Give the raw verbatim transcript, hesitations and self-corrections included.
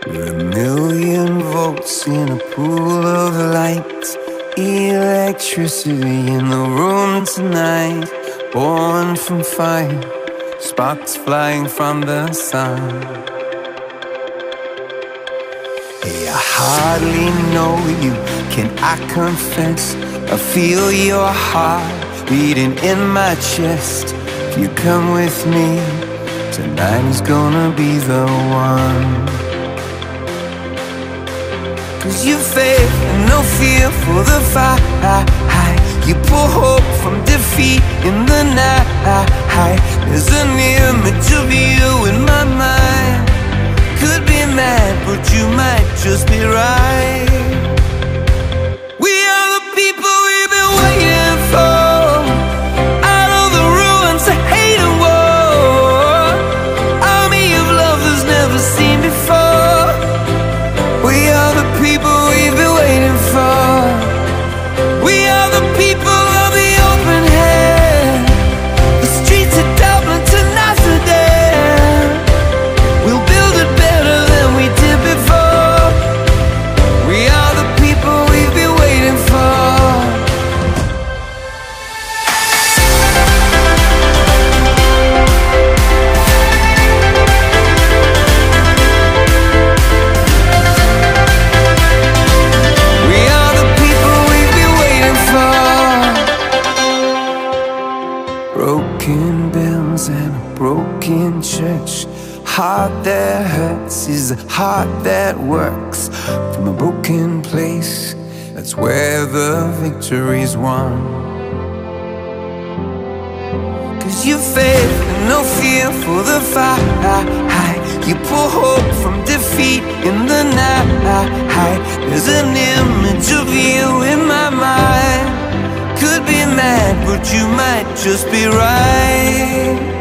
We're a million volts in a pool of light, electricity in the room tonight. Born from fire, sparks flying from the sun. Hey, I hardly know you, can I confess? I feel your heart beating in my chest. If you come with me, tonight is gonna be the one. Cause you faith and no fear for the fight. You pull hope from defeat in the night. There's an image of you in my mind. Could be mad, but you might just be right. We are the people we've been waiting for. Out of the ruins of hate and war, army of love that's never seen before. We are the people we've been waiting for. We are the people of the open hand, the streets of Dublin to Amsterdam. We'll build it better than we did before. We are the people we've been waiting for. We are the people we've been waiting for. Broken bells and a broken church. Heart that hurts is a heart that works. From a broken place, that's where the victory's won. Cause you faith and no fear for the fight. You pull hope from defeat in the night. There's an image of you in my mind. Could be mad, but you might just be right.